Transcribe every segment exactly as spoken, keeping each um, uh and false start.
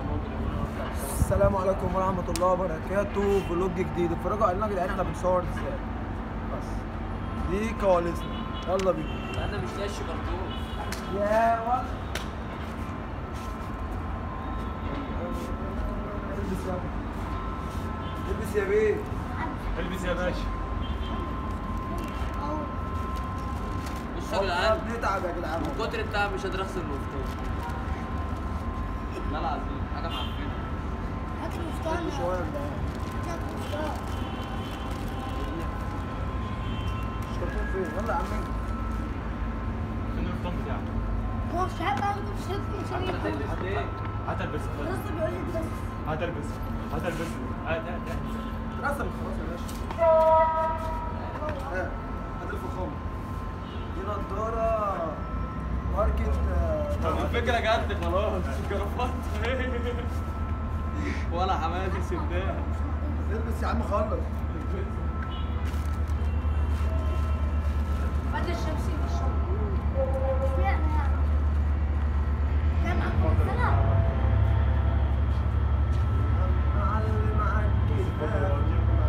السلام عليكم ورحمة الله وبركاته. فلوج جديد. اتفرجوا علينا يا جدعان احنا بنصور ازاي. بس دي كواليسنا. يلا بينا. انا مش لاقي كرتون. يا ولد البس يا البس يا بيه. البس يا باشا. بصوا يا جدعان بنتعب يا جدعان من كتر التعب مش قادر اغسل المفتاح. لا العظيم حاجه معفنه. هات المفتاح شوية يا جدعان. هات المفتاح. الشرطون فين؟ يلا يا عم انجز. فين الفطار بتاعك؟ هو مش عارف اخده في شركة شركة. هتلبس ايه؟ هات البسها. لسه بيقول لي بس. هات البسها. هات البسها. هات هات هات. رسم خلاص يا باشا. ها هات الفخامة. دي نضارة ماركت. طب الفكره جد خلاص جرفت. ولا حماتي سداها. البس يا عم خلص. بعد الشمسية في الشغل. اشمعنى يعني؟ كام عندك سنة؟ معلم عالكتاب.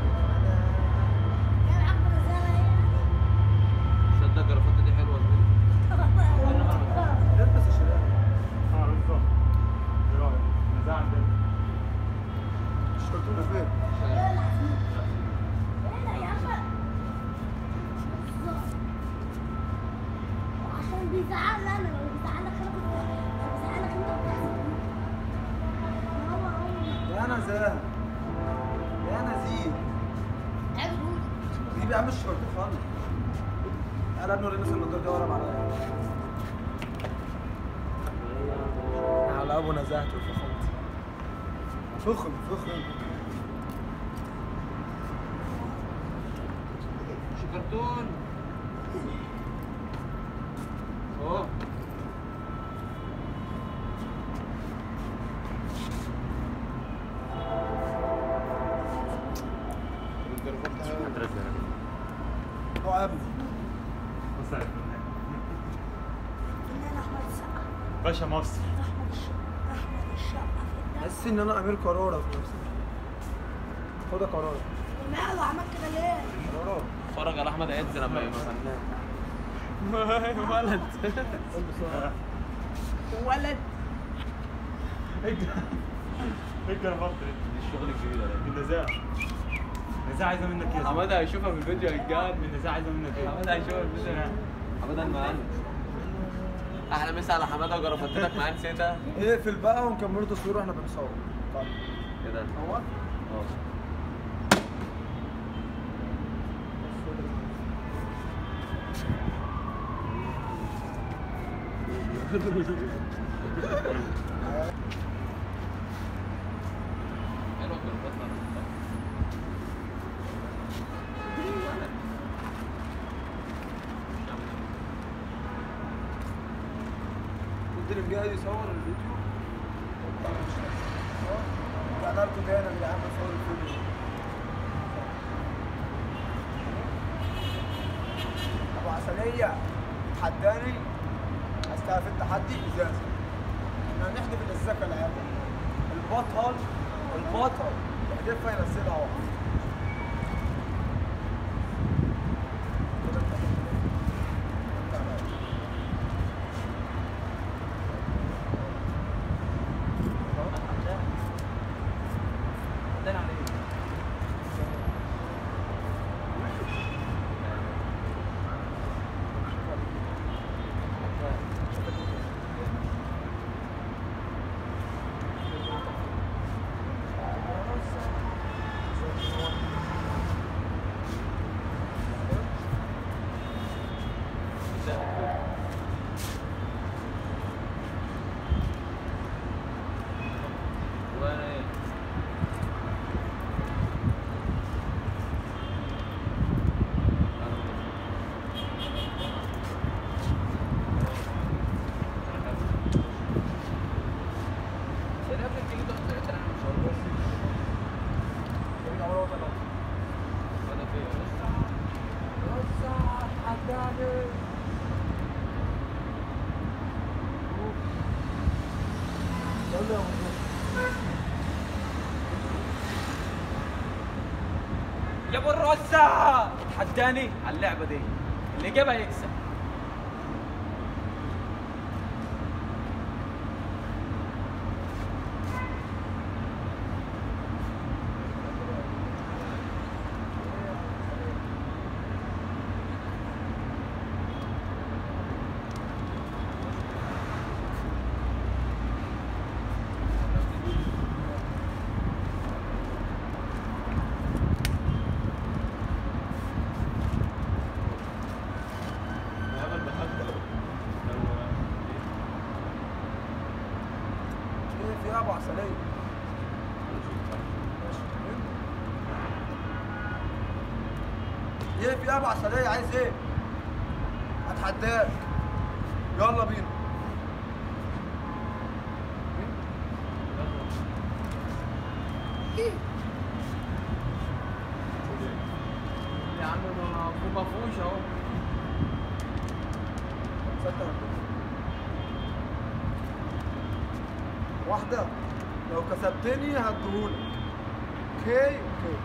كام عندك سنة يعني؟ صدق الجرافطه دي حلوه زميلي. البس يا شباب. اه بالظبط. ايه رايك؟ نزاع عندنا. الشرطون فين؟ لا لا لا يا عم. عشان بيزعلني انا لو بيزعلك انا كنت لو بيزعلك انت بتحسب. هو هو يا نزاهة يا نزيه. عيب هو. جيب يا عم الشرطون خالص. تعالى ابني وريني النضارة دي ورا معايا. على ابو نزاهة الفخامة. فخم فخم. مش كرتون. اهو هو يا ابني. بص يا فنان. فنان احمد السقا. باشا مصر. احمد الشقا احمد الشقا فنان. حاسس ان انا امير قرارة في نفسي. خدها قرارة. وماله عملت كده ليه؟ قرارة. اتفرج على احمد عز لما يبقى فنان. ولد البس. ولد. ايه الجرافطه دي؟ دي الشغل الجديد ده. النزاع. النزاع عايزه منك ايه؟ حماده هيشوفها في الفيديو هيتجاد. النزاع عايزه منك ايه؟ حماده هيشوفها في الفيديو. حماده المهندس. احلى مسا على حماده وجرافطتك معاه نسيتها. اقفل بقى ونكملوا تصوير واحنا بنصور. طيب. كده هو اه حلوه الجرافطه. المدير جاي يصور الفيديو. رجعنا لكم تاني يا جدعان بنصور الفيديو. ابو عسلية تحداني استقف التحدي ازازة. احنا هنحدف الازازة العيال. البطل البطل يحدفها ينزلها اهو. يلا يا مبروك. يا ابو الرزة تحداني على اللعبة دي، اللي جابها يكسب. ايه في ابو عسليه. ايه في ابو عسليه عايز ايه؟ هتحداك. يلا بينا. يا عم ما ما فيهوش اهو. تصدق واحدة لو كسبتني هديهولك. اوكي اوكي.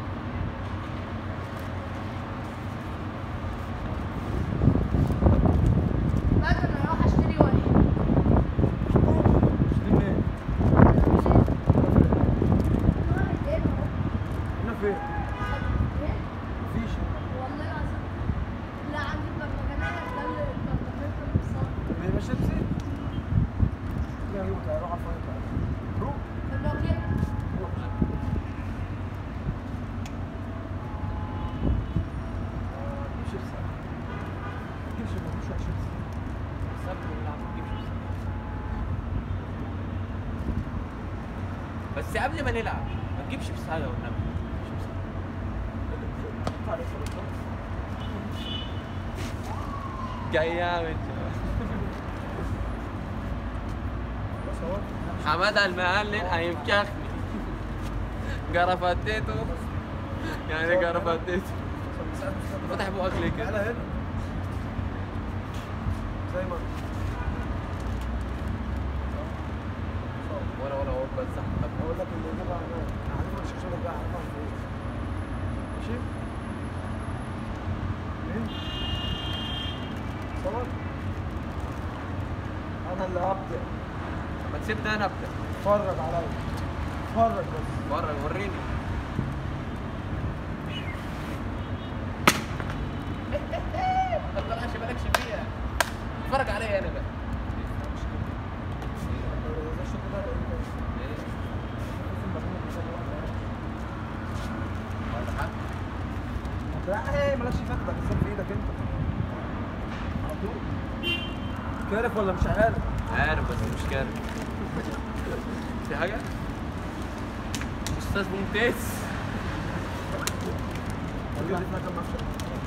بعد انا اروح اشتري واحد. اشتري منين؟ واحد ايه اهو. هنا فين؟ ايه؟ مفيش. والله العظيم. لا عندي البرمجانات ده اللي البرمجانات اللي بتصور. هي ماشية بسيط. لا هي تعالى روح على الفايت تعالى. روح. البرمجانات. روح. شيبسي. جيب شيبسي مش واحد شيبسي. سابني نلعب نجيب شيبسي. بس قبل ما نلعب ما تجيبش شيبسي هذا والنبي. شيبسي. جاي يا بنت. بس هو حماده المعلم هيمكخني. جرفتيته يعني جرفتيته. فتح بقك ليه كده؟ تعالى هنا. زي ما ولا ولا هو بس صح. اقول لك اللي يجيبها هناك. انا هعرفها مش هشغلك بقى هعرفها فين. ماشي؟ مين؟ صور؟ انا اللي هبدأ. ما تسيبني انا ابدا. اتفرج عليا. اتفرج بس. ورا وريني. ما تطلعش بالكش فيها. اتفرج عليا انا بقى. ولا حد. لا ايه مالكش فاكر ده بس في ايدك انت. على طول. كارف ولا مش عارف؟ عارف بس مش كارف. في حاجة؟ أستاذ ممتاز. والله احنا كان مفشل.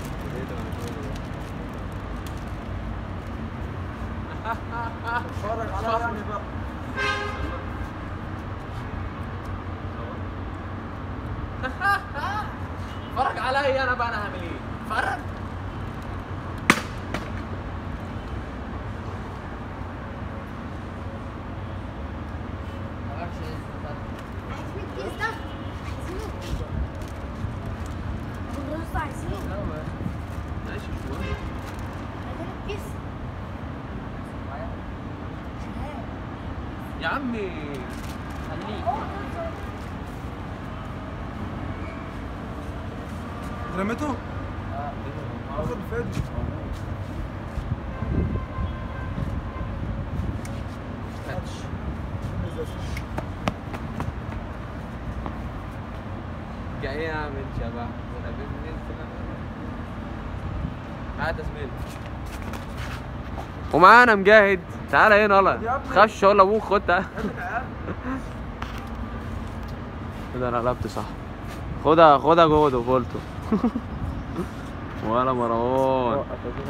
اتفرج عليا يعني بقى. اتفرج عليا انا بقى انا هعمل ايه؟ اتفرج. عايزين الكيس ده. عايزينه. الرز عايزينه. ماشي شوية. عايزين الكيس. يا عمي خليك. رميته؟ اه اخد الفيديو. تاتش. جاي اعمل شبح ولا بالنسبة هات زميلي. ومعانا مجاهد. تعالى هنا يلا. تخافش شغل ابوك. خد تعالى. كده انا قلبت صح. خدها خدها جودو فولتو. ولا مروان.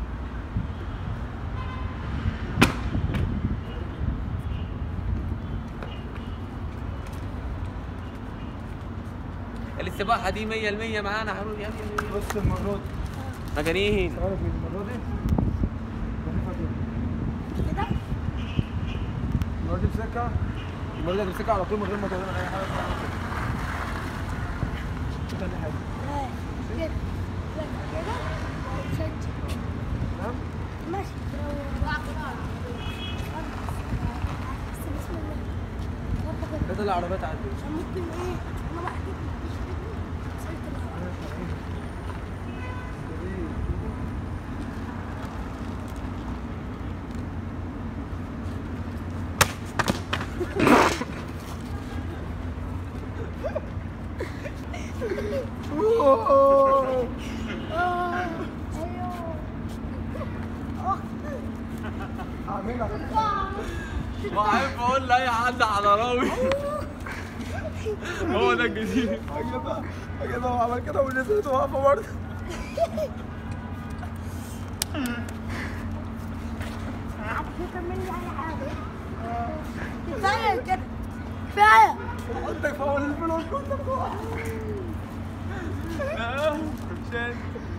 السباحة دي مية المية معانا حبيبي. بص المرة دي. مجانين. تعرف المرة دي؟ كده. المرة دي بسكة المره دي هتمسكها على طول من غير ما تقول لنا اي حاجه. تاني حاجه كده كده وتشد. تمام. ماشي بس بسم الله ربك كده العربيات عدت. عشان ممكن ايه انا بقى اجيب وصلت العربية. أوه. اه ايوه اه اعملها. وعارف اقول لاي حد على راوي هو ده الجديد. اجيبها اجيبها وعمل كده ونزلت واقفه برضه. كمل لي اي حاجه كفايه كده كفايه. عندك فاول الفلوس كنت فوق. مشان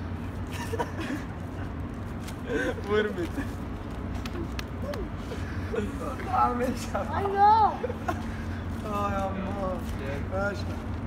ورمت. ما اعملش. ايوه اه يا الله ماشي.